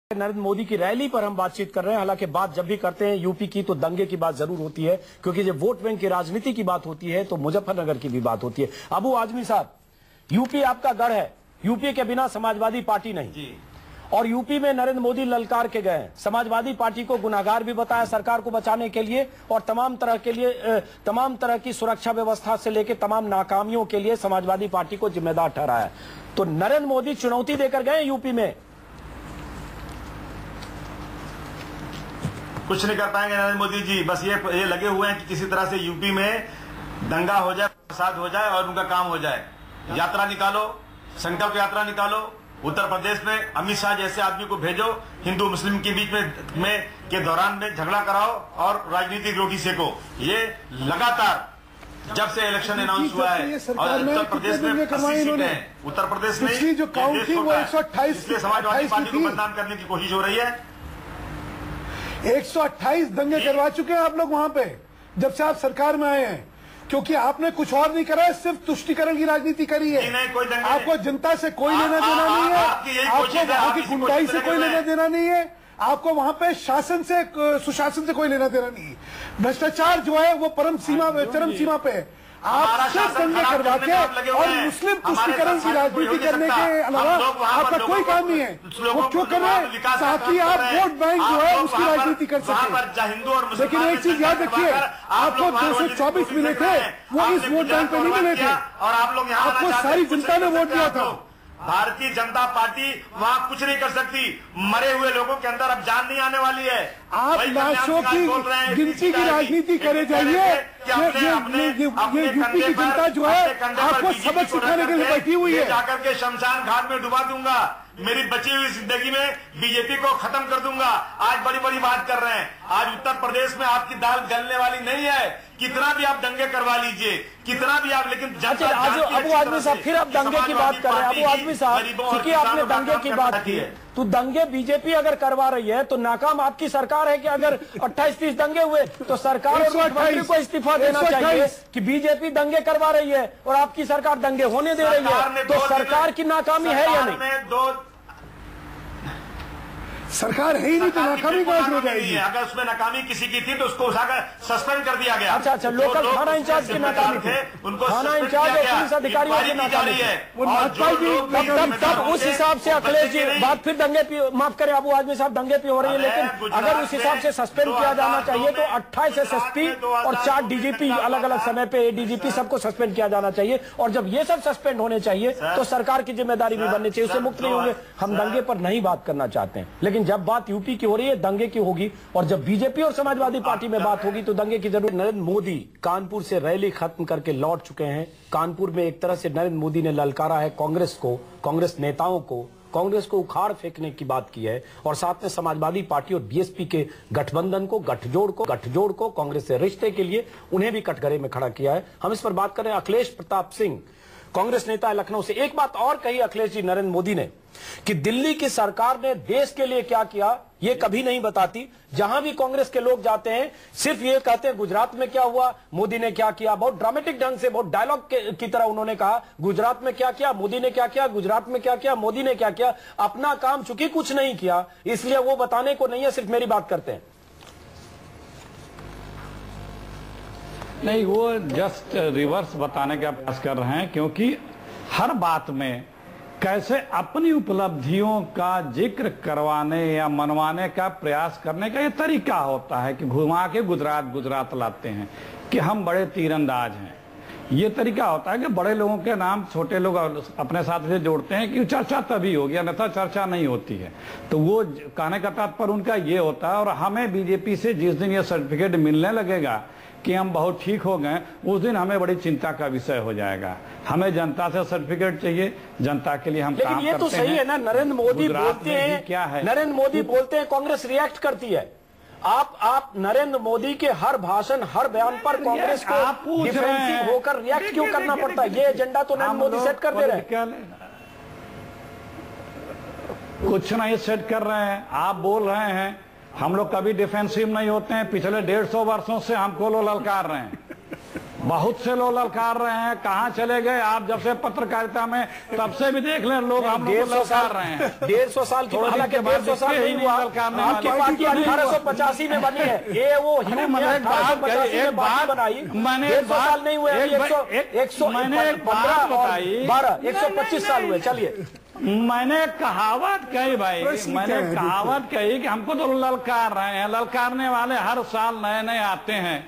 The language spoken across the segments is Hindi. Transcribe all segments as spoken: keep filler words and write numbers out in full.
नरेंद्र मोदी की रैली पर हम बातचीत कर रहे हैं। हालांकि बात जब भी करते हैं यूपी की तो दंगे की बात जरूर होती है, क्योंकि जब वोट बैंक की राजनीति की बात होती है तो मुजफ्फरनगर की भी बात होती है। अबू आजमी साहब, यूपी आपका गढ़ है, यूपी के बिना समाजवादी पार्टी नहीं जी। और यूपी में नरेंद्र मोदी ललकार के गए, समाजवादी पार्टी को गुनाहगार भी बताया सरकार को बचाने के लिए, और तमाम तरह के लिए तमाम तरह की सुरक्षा व्यवस्था से लेकर तमाम नाकामियों के लिए समाजवादी पार्टी को जिम्मेदार ठहराया। तो नरेंद्र मोदी चुनौती देकर गए यूपी में, कुछ नहीं कर पाएंगे नरेंद्र मोदी जी। बस ये ये लगे हुए हैं कि किसी तरह से यूपी में दंगा हो जाए, फसाद हो जाए और उनका काम हो जाए। यात्रा निकालो, संकल्प यात्रा निकालो, उत्तर प्रदेश में अमित शाह जैसे आदमी को भेजो, हिंदू मुस्लिम के बीच में, में के दौरान में झगड़ा कराओ और राजनीतिक रोटी सेको। ये लगातार जब से इलेक्शन अनाउंस हुआ है और उत्तर प्रदेश में अस्सी सीटें हैं, उत्तर प्रदेश में जो काउंटिंग वो एक सौ अट्ठाईस समाजवादी पार्टी को बदनाम करने की कोशिश हो रही है। एक सौ अट्ठाईस दंगे करवा चुके हैं आप लोग वहां पे, जब से आप सरकार में आए हैं, क्योंकि आपने कुछ और नहीं करा है, सिर्फ तुष्टीकरण की राजनीति करी है। नहीं, कोई दंगे आपको जनता से कोई लेना देना नहीं है, आपको वहां की गुंडाई से कोई लेना देना नहीं है, आपको वहां पे शासन से, सुशासन से कोई लेना देना नहीं है। भ्रष्टाचार जो है वो परम सीमा, चरम सीमा पे है। आप सिर्फ दंगे करवा के और मुस्लिम तुष्टीकरण की राजनीति करने के अलावा आपका कोई काम नहीं है। वो क्यों कर रहे हैं? ताकि आप वोट बैंक जो है उसकी राजनीति कर सके। लेकिन एक चीज याद रखिए, आपको दो सौ चौबीस मिले थे, वो इस वोट बैंक पे नहीं मिले थे, और आप लोग आपको सारी जनता ने वोट दिया था। भारतीय जनता पार्टी वहां कुछ नहीं कर सकती। मरे हुए लोगों के अंदर अब जान नहीं आने वाली है। आप लाशों की गिनती की राजनीति करे जाइए। ये यूपी की जनता जो है आपको सबक सिखाने के लिए बैठी हुई है। जाकर के शमशान घाट में डुबा दूंगा, मेरी बची हुई जिंदगी में बीजेपी को खत्म कर दूंगा। आज बड़ी बड़ी बात कर रहे हैं। आज उत्तर प्रदेश में आपकी दाल गलने वाली नहीं है। कितना भी आप दंगे करवा लीजिए, कितना भी आप, लेकिन अच्छा आज अबू आजमी साहब फिर आप दंगे की बात कर रहे हैं। अबू आजमी साहब, क्योंकि आपने दंगे की बात की है, तो दंगे बीजेपी अगर करवा रही है तो नाकाम आपकी सरकार है कि अगर अट्ठाईस तीस दंगे हुए तो सरकार और मुख्यमंत्री को इस्तीफा देना चाहिए कि बीजेपी दंगे करवा रही है और आपकी सरकार दंगे होने दे रही है। तो सरकार की नाकामी है या नहीं? सरकार है ही नहीं तो नाकामी कहां हो जाएगी? अगर उसमें नाकामी किसी की थी तो उसको उठाकर सस्पेंड कर दिया गया। अच्छा अच्छा, लोकल थाना इंचार्ज की नाकामी थे, उनको थाना इंचार्ज और पुलिस अधिकारियों की नाकामी है। तब तब उस हिसाब से अखिलेश जी बात फिर दंगे पे, माफ करें अबू आजमी साहब, दंगे पे हो रही है। लेकिन अगर उस हिसाब से सस्पेंड किया जाना चाहिए तो अट्ठाईस एस एस पी और चार डीजीपी अलग अलग समय पे एडीजीपी सबको सस्पेंड किया जाना चाहिए। और जब ये सब सस्पेंड होने चाहिए तो सरकार की जिम्मेदारी भी बननी चाहिए, उससे मुक्त नहीं होंगे। हम दंगे पर नहीं बात करना चाहते हैं, लेकिन जब बात यूपी की हो रही है दंगे की होगी, और जब बीजेपी और समाजवादी पार्टी में बात होगी तो दंगे की जरूरत। नरेंद्र मोदी कानपुर से रैली खत्म करके लौट चुके हैं। कानपुर में एक तरह से नरेंद्र मोदी ने ललकारा है कांग्रेस को, कांग्रेस नेताओं को, कांग्रेस को उखाड़ फेंकने की बात की है, और साथ में समाजवादी पार्टी और बीएसपी के गठबंधन को, गठजोड़ को गठजोड़ को कांग्रेस से रिश्ते के लिए उन्हें भी कटघरे में खड़ा किया है। हम इस पर बात करें। अखिलेश प्रताप सिंह कांग्रेस नेता है लखनऊ से। एक बात और कही अखिलेश जी नरेंद्र मोदी ने कि दिल्ली की सरकार ने देश के लिए क्या किया ये कभी नहीं बताती। जहां भी कांग्रेस के लोग जाते हैं सिर्फ ये कहते हैं गुजरात में क्या हुआ, मोदी ने क्या किया। बहुत ड्रामेटिक ढंग से, बहुत डायलॉग की तरह उन्होंने कहा गुजरात में क्या किया, मोदी ने क्या किया, गुजरात में क्या किया, मोदी ने क्या किया। अपना काम चूंकि कुछ नहीं किया इसलिए वो बताने को नहीं है, सिर्फ मेरी बात करते हैं। नहीं, वो जस्ट रिवर्स बताने का प्रयास कर रहे हैं, क्योंकि हर बात में कैसे अपनी उपलब्धियों का जिक्र करवाने या मनवाने का प्रयास करने का ये तरीका होता है कि घुमा के गुजरात गुजरात लाते हैं कि हम बड़े तीरंदाज हैं। ये तरीका होता है कि बड़े लोगों के नाम छोटे लोग अपने साथ से जोड़ते हैं कि चर्चा तभी होगी, अन्यथा चर्चा नहीं होती है। तो वो कहने का तात्पर्य उनका ये होता है। और हमें बीजेपी से जिस दिन ये सर्टिफिकेट मिलने लगेगा कि हम बहुत ठीक हो गए, उस दिन हमें बड़ी चिंता का विषय हो जाएगा। हमें जनता से सर्टिफिकेट चाहिए, जनता के लिए हम काम करते हैं। लेकिन ये तो सही है ना, नरेंद्र मोदी बोलते हैं, क्या है नरेंद्र मोदी बोलते हैं कांग्रेस रिएक्ट करती है। आप आप नरेंद्र मोदी के हर भाषण, हर बयान पर कांग्रेस को डिफेंसिव होकर रिएक्ट क्यों करना पड़ता है? ये एजेंडा तो नरेंद्र मोदी सेट कर दे रहे हैं। कुछ नहीं सेट कर रहे हैं, आप बोल रहे हैं। हम लोग कभी डिफेंसिव नहीं होते हैं, पिछले डेढ़ सौ वर्षों से हमको लोग ललकार रहे हैं। बहुत से लोग ललकार रहे हैं, कहाँ चले गए आप? जब से पत्रकारिता में तब से भी देख लें लोग हम लोग ललकार रहे हैं। डेढ़ सौ साल की हालांकि डेढ़ सौ साल नहीं हुआ, आपकी पार्टी अठारह सौ पचासी में बनी है, ये वो एक बात बनाई, मैंने डेढ़ सौ साल नहीं हुए, एक सौ मैंने एक बात बताई, बारह एक सौ पच्चीस साल हुए। चलिए, मैंने कहावत कही भाई, मैंने कहावत कही कि हमको तो ललकार रहे हैं, ललकारने वाले हर साल नए नए आते हैं,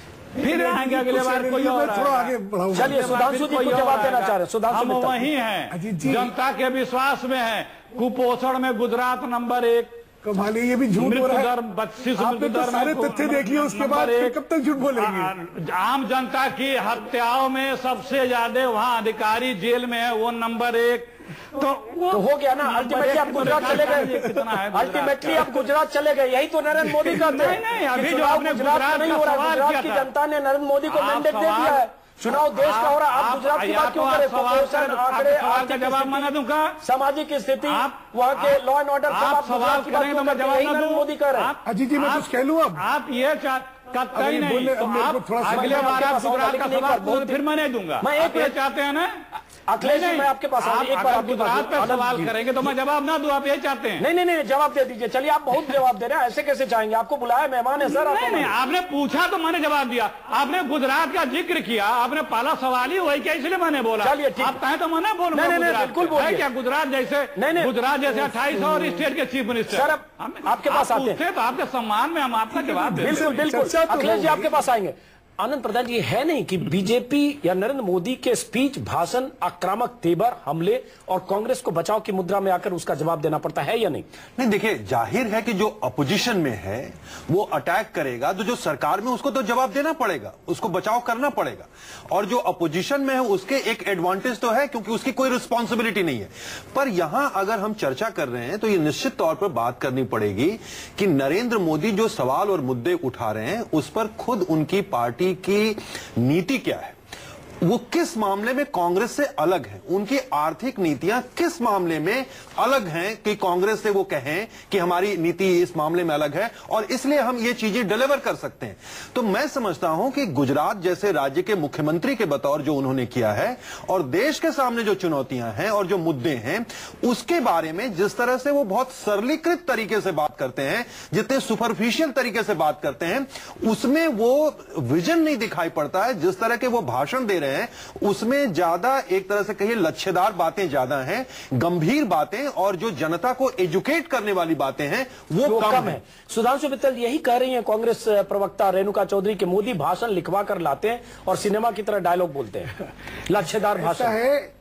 फिर आएंगे अगले बार कोई और आगे। चलिए, सुधांशु जी को जवाब देना चाह रहे हैं। सुधांशु हम वही हैं, जनता के विश्वास में हैं। कुपोषण में गुजरात नंबर एक, कमाली, ये भी झूठ हो रहा है। बत्तीस आपने तो सारे तथ्य देख लिए, उसके बाद कब तक झूठ बोलेंगे? आम जनता की हत्याओं में सबसे ज्यादा वहाँ अधिकारी जेल में है, वो नंबर एक। तो, तो हो गया ना, अल्टीमेटली आप गुजरात चले गए, अल्टीमेटली आप गुजरात चले गए, यही तो नरेंद्र मोदी का नहीं नहीं अभी जो आपने गुजरात नहीं हो रहा है, गुजरात की जनता ने नरेंद्र मोदी को मैंडेट दे दिया है, चुनाव देश का हो रहा है, आप गुजरात की बात क्यों करें? कुपोषण, आंकड़े, आर्थिक जवाब मैं दूंगा, सामाजिक स्थिति, वहाँ के लॉ एंड ऑर्डर, आप सवाल करेंगे तो मैं जवाब नरेंद्र मोदी कर रहे हैं। अजीत जी, मैं कुछ कह लूँ अब? आप ये कहीं नहीं, तो आप अगले बार आप गुजरात का सवाल फिर मैं नहीं दूंगा। मैं एक ये चाहते हैं ना अखिलेश जी, मैं आपके पास आप अगर गुजरात पर सवाल करेंगे तो मैं जवाब ना दूं, आप ये चाहते हैं? नहीं नहीं नहीं, जवाब दे दीजिए। चलिए, आप बहुत जवाब दे रहे हैं, ऐसे कैसे चाहेंगे? आपको बुलाया, मेहमान है सर। नहीं नहीं, आपने पूछा तो मैंने जवाब दिया, आपने गुजरात का जिक्र किया, आपने पहला सवाल ही वही क्या, इसलिए मैंने बोला। चलिए, ठीक, आप कहें तो मैं ना बोलूंगा। बिल्कुल बोलिए। क्या गुजरात जैसे नहीं गुजरात जैसे अट्ठाईस और स्टेट के चीफ मिनिस्टर सर आपके पास आते हैं, तो आपके सम्मान में हम आपका जवाब दें। बिल्कुल बिल्कुल, अखिलेश जी आपके पास आएंगे। आनंद प्रधान जी, है नहीं कि बीजेपी या नरेंद्र मोदी के स्पीच, भाषण, आक्रामक तेवर, हमले और कांग्रेस को बचाव की मुद्रा में आकर उसका जवाब देना पड़ता है या नहीं? नहीं, देखिए, जाहिर है कि जो अपोजिशन में है वो अटैक करेगा, तो जो सरकार में उसको तो जवाब देना पड़ेगा, उसको बचाव करना पड़ेगा। और जो अपोजिशन में है उसके एक एडवांटेज तो है क्योंकि उसकी कोई रिस्पॉन्सिबिलिटी नहीं है। पर यहां अगर हम चर्चा कर रहे हैं तो ये निश्चित तौर पर बात करनी पड़ेगी कि नरेंद्र मोदी जो सवाल और मुद्दे उठा रहे हैं उस पर खुद उनकी पार्टी की नीति क्या है, वो किस मामले में कांग्रेस से अलग है, उनकी आर्थिक नीतियां किस मामले में अलग हैं कि कांग्रेस से वो कहें कि हमारी नीति इस मामले में अलग है और इसलिए हम ये चीजें डिलीवर कर सकते हैं। तो मैं समझता हूं कि गुजरात जैसे राज्य के मुख्यमंत्री के बतौर जो उन्होंने किया है और देश के सामने जो चुनौतियां हैं और जो मुद्दे हैं उसके बारे में जिस तरह से वो बहुत सरलीकृत तरीके से बात करते हैं, जितने सुपरफिशियल तरीके से बात करते हैं, उसमें वो विजन नहीं दिखाई पड़ता है। जिस तरह के वो भाषण दे रहे हैं उसमें ज्यादा एक तरह से कहिए लच्छेदार बातें ज्यादा हैं, गंभीर बातें और जो जनता को एजुकेट करने वाली बातें हैं वो, वो कम, कम है। सुधांशु मित्तल यही कह रही हैं कांग्रेस प्रवक्ता रेणुका चौधरी के मोदी भाषण लिखवा कर लाते हैं और सिनेमा की तरह डायलॉग बोलते हैं, लच्छेदार भाषण है।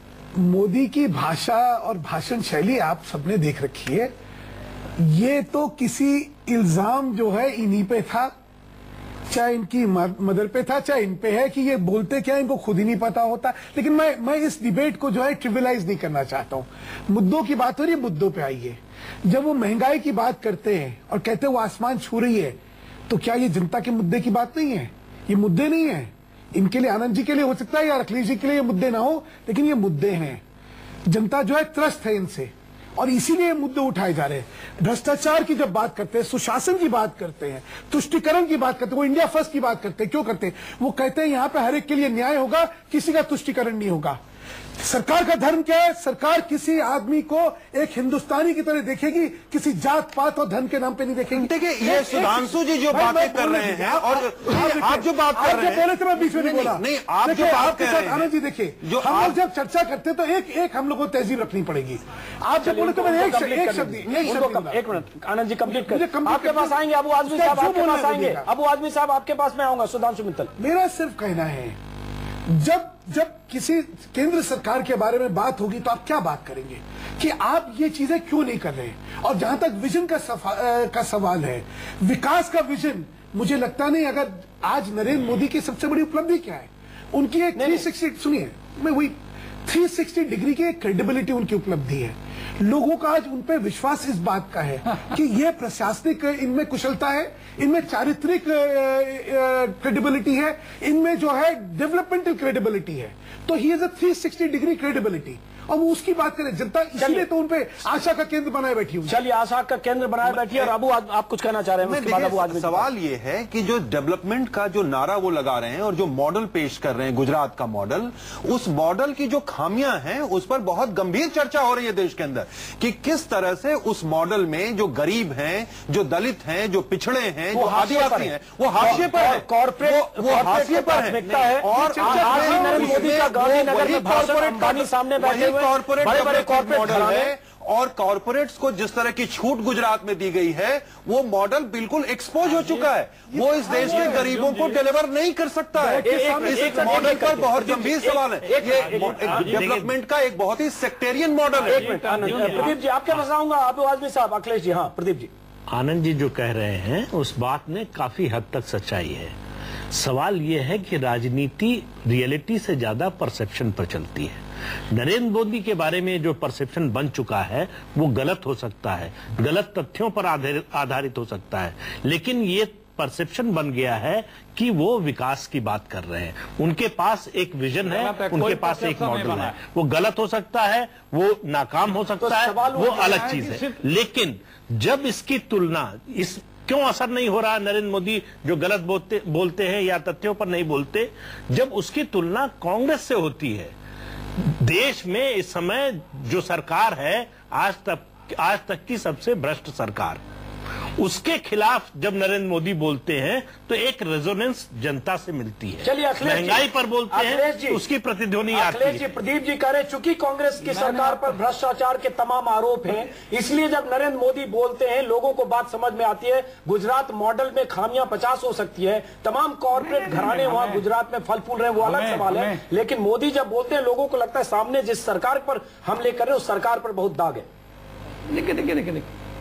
मोदी की भाषा और भाषण शैली आप सबने देख रखी है। ये तो किसी इल्जाम जो है इन्हीं पे था, चाहे इनकी मदर पे था चाहे इन पे है कि ये बोलते क्या इनको खुद ही नहीं पता होता। लेकिन मैं मैं इस डिबेट को जो है ट्रिविलाइज नहीं करना चाहता हूं। मुद्दों की बात हो रही है, मुद्दों पे आइए। जब वो महंगाई की बात करते हैं और कहते हैं वो आसमान छू रही है, तो क्या ये जनता के मुद्दे की बात नहीं है? ये मुद्दे नहीं है। इनके लिए, आनंद जी के लिए हो सकता है या अखिलेश जी के लिए ये मुद्दे ना हो, लेकिन ये मुद्दे हैं। जनता जो है त्रस्त है इनसे और इसीलिए मुद्दे उठाए जा रहे हैं। भ्रष्टाचार की जब बात करते हैं, सुशासन की बात करते हैं, तुष्टिकरण की बात करते हैं, वो इंडिया फर्स्ट की बात करते हैं। क्यों करते हैं? वो कहते हैं यहां पे हर एक के लिए न्याय होगा, किसी का तुष्टिकरण नहीं होगा। सरकार का धर्म क्या है? सरकार किसी आदमी को एक हिंदुस्तानी की तरह देखेगी, किसी जात पात और धन के नाम पे नहीं देखेगी। देखिए, ये सुधांशु जी जो बातें कर रहे हैं और आप जो बात कर रहे हैं, बोले थे मैं बीच में नहीं बोला। नहीं, आप जो बात कर रहे हैं, आनंद जी देखिए, जो हम लोग जब चर्चा करते हैं तो एक एक हम लोग को तहजीब रखनी पड़ेगी। आप जब बोले तो मैंने एक एक शब्द एक मिनट आनंद जी कंप्लीट कर, आपके पास आएंगे अबू आजमी साहब, आपके पास आएंगे अबू आजमी साहब, आपके पास मैं आऊंगा। सुधांशु मित्तल, मेरा सिर्फ कहना है, जब जब किसी केंद्र सरकार के बारे में बात होगी तो आप क्या बात करेंगे कि आप ये चीजें क्यों नहीं कर रहे? और जहां तक विजन का सफा, का सवाल है, विकास का विजन, मुझे लगता नहीं। अगर आज नरेंद्र मोदी की सबसे बड़ी उपलब्धि क्या है? उनकी एक थ्री सिक्सटी, सुनिए मैं वही थ्री सिक्सटी डिग्री की एक क्रेडिबिलिटी उनकी उपलब्धि है। लोगों का आज उन पर विश्वास इस बात का है कि ये प्रशासनिक इनमें कुशलता है, इनमें चारित्रिक क्रेडिबिलिटी है, इनमें जो है डेवलपमेंटल क्रेडिबिलिटी है। तो he is a three sixty degree credibility और वो उसकी बात करें। जनता इसलिए तो उनपे आशा का केंद्र बनाए बैठी हुई। चलिए, आशा का केंद्र बनाए बैठी है। और अबू आप, आप कुछ कहना चाह रहे हैं? उसके बाद अबू आदमी सवाल ये है कि जो डेवलपमेंट का जो नारा वो लगा रहे हैं और जो मॉडल पेश कर रहे हैं गुजरात का मॉडल, उस मॉडल की जो खामियां हैं उस पर बहुत गंभीर चर्चा हो रही है देश के अंदर कि किस तरह से उस मॉडल में जो गरीब हैं, जो दलित हैं, जो पिछड़े हैं, जो आदिवासी हैं, वो हाशिए पर है, कॉर्पोरेट वो हाशिए पर है। और नरेंद्र मोदी का गांधीनगर में भाषण अंबानी सामने बैठे हुए कॉर्पोरेट बड़े बड़े कॉर्पोरेट मॉडल है। और कॉर्पोरेट्स को जिस तरह की छूट गुजरात में दी गई है, वो मॉडल बिल्कुल एक्सपोज हो चुका है। वो इस देश के गरीबों को डिलीवर नहीं कर सकता है। इस मॉडल पर बहुत गंभीर सवाल है। ये डेवलपमेंट का एक बहुत ही सेक्टेरियन मॉडल है। प्रदीप जी, आप क्या बताऊंगा? आप आदमी साहब, अखिलेश जी। हाँ प्रदीप जी। आनंद जी जो कह रहे हैं उस बात में काफी हद तक सच्चाई है। सवाल यह है कि राजनीति रियलिटी से ज्यादा परसेप्शन पर चलती है। नरेंद्र मोदी के बारे में जो परसेप्शन बन चुका है वो गलत हो सकता है, गलत तथ्यों पर आधारित हो सकता है, लेकिन ये परसेप्शन बन गया है कि वो विकास की बात कर रहे हैं। उनके पास एक विजन है, उनके पास एक मॉडल है। वो गलत हो सकता है, वो नाकाम हो सकता है, वो अलग चीज है। लेकिन जब इसकी तुलना, इस क्यों असर नहीं हो रहा नरेंद्र मोदी जो गलत बोलते बोलते हैं या तथ्यों पर नहीं बोलते, जब उसकी तुलना कांग्रेस से होती है। देश में इस समय जो सरकार है, आज तक आज तक की सबसे भ्रष्ट सरकार, उसके खिलाफ जब नरेंद्र मोदी बोलते हैं तो एक रेजोनेंस जनता से मिलती है। चलिए, महंगाई पर बोलते हैं, उसकी प्रतिध्वनि आती है। जी, प्रदीप जी कह रहे हैं चूंकि कांग्रेस की सरकार पर भ्रष्टाचार के तमाम आरोप हैं, इसलिए जब नरेंद्र मोदी बोलते हैं लोगों को बात समझ में आती है। गुजरात मॉडल में खामियां पचास हो सकती है, तमाम कॉर्पोरेट घराने वहां गुजरात में फल फूल रहे हैं, वो अलग सवाल है। लेकिन मोदी जब बोलते हैं लोगों को लगता है सामने जिस सरकार पर हमले कर रहे हैं उस सरकार पर बहुत दाग है। देखिए देखिए देखिए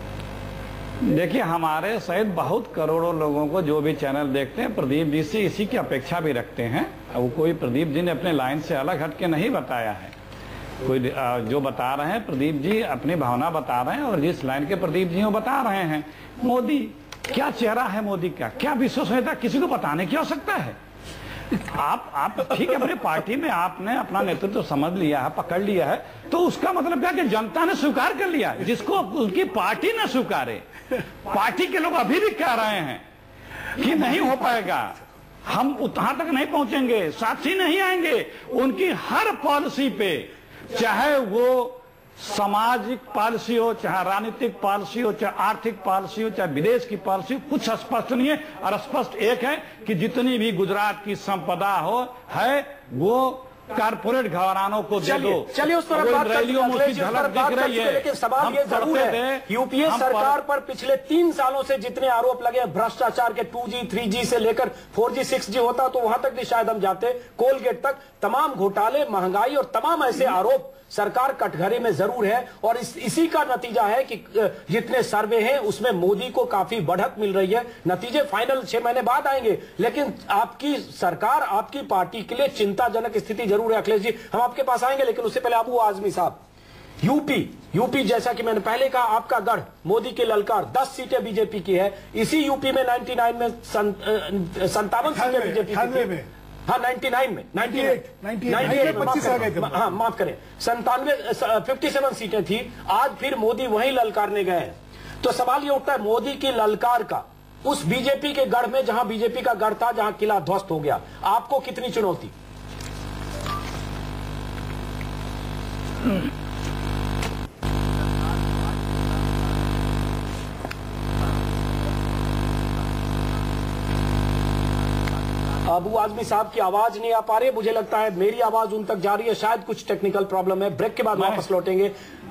देखिए हमारे सहित बहुत करोड़ों लोगों को जो भी चैनल देखते हैं, प्रदीप जी से इसी की अपेक्षा भी रखते हैं। वो कोई प्रदीप जी ने अपने लाइन से अलग हट के नहीं बताया है। कोई जो बता रहे हैं प्रदीप जी अपनी भावना बता रहे हैं, और जिस लाइन के प्रदीप जी वो बता रहे हैं। मोदी क्या चेहरा है, मोदी का क्या विश्वसनीयता, किसी को बताने की आवश्यकता है? आप आप ठीक है, अपनी पार्टी में आपने अपना नेतृत्व तो समझ लिया है, पकड़ लिया है, तो उसका मतलब क्या कि जनता ने स्वीकार कर लिया। जिसको उनकी पार्टी न स्वीकारे, पार्टी के लोग अभी भी कह रहे हैं कि नहीं हो पाएगा, हम वहां तक नहीं पहुंचेंगे, साथी नहीं आएंगे। उनकी हर पॉलिसी पे, चाहे वो सामाजिक पॉलिसी हो, चाहे राजनीतिक पॉलिसी हो, चाहे आर्थिक पॉलिसी हो, चाहे विदेश की पॉलिसी हो, कुछ स्पष्ट नहीं है। और स्पष्ट एक है कि जितनी भी गुजरात की संपदा हो है वो कारपोरेट घरानों को दे दो। चलिए उस पर बात रैलियों में उसकी झलक दिख रही है। लेकिन सवाल ये जरूर है, यूपीए सरकार पर पिछले तीन सालों से जितने आरोप लगे हैं भ्रष्टाचार के, टू जी थ्री जी से लेकर फोर जी सिक्स जी होता तो वहां तक भी शायद हम जाते, कोलगेट तक, तमाम घोटाले, महंगाई और तमाम ऐसे आरोप सरकार कटघरे में जरूर है। और इस, इसी का नतीजा है कि जितने सर्वे हैं उसमें मोदी को काफी बढ़त मिल रही है। नतीजे फाइनल छह महीने बाद आएंगे, लेकिन आपकी सरकार, आपकी पार्टी के लिए चिंताजनक स्थिति जरूर है। अखिलेश जी, हम आपके पास आएंगे, लेकिन उससे पहले अबू आजमी साहब, यूपी यूपी जैसा कि मैंने पहले कहा, आपका गढ़, मोदी की ललकार, दस सीटें बीजेपी की है। इसी यूपी में निन्यानवे में संतावन सीटें बीजेपी की में हाँ निन्यानवे में अट्ठानवे हाँ माफ करें संतानवे फिफ्टी सेवन सीटें थी। आज फिर मोदी वहीं ललकारने गए हैं। तो सवाल ये उठता है मोदी की ललकार का उस बीजेपी के गढ़ में, जहां बीजेपी का गढ़ था, जहां किला ध्वस्त हो गया, आपको कितनी चुनौती? अबू आजमी साहब की आवाज नहीं आ पा रही, मुझे लगता है मेरी आवाज उन तक जा रही है, शायद कुछ टेक्निकल प्रॉब्लम है। ब्रेक के बाद वापस लौटेंगे।